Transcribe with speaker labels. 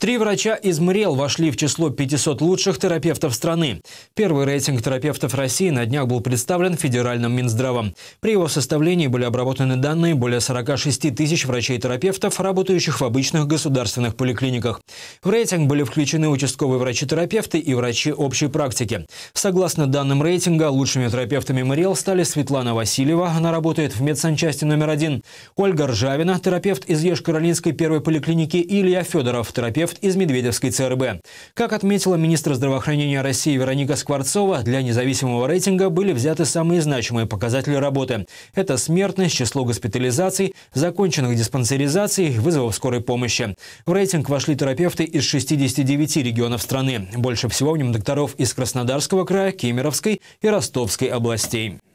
Speaker 1: 3 врача из МРЕЛ вошли в число 500 лучших терапевтов страны. Первый рейтинг терапевтов России на днях был представлен Федеральным Минздравом. При его составлении были обработаны данные более 46 тысяч врачей-терапевтов, работающих в обычных государственных поликлиниках. В рейтинг были включены участковые врачи-терапевты и врачи общей практики. Согласно данным рейтинга, лучшими терапевтами МРЕЛ стали Светлана Васильева, она работает в медсанчасти номер 1, Ольга Ржавина, терапевт из Еш-Каролинской первой поликлиники, и Илья Федоров, терапевт из Медведевской ЦРБ. Как отметила министр здравоохранения России Вероника Скворцова, для независимого рейтинга были взяты самые значимые показатели работы. Это смертность, число госпитализаций, законченных диспансеризаций, вызовов скорой помощи. В рейтинг вошли терапевты из 69 регионов страны. Больше всего в нем докторов из Краснодарского края, Кемеровской и Ростовской областей.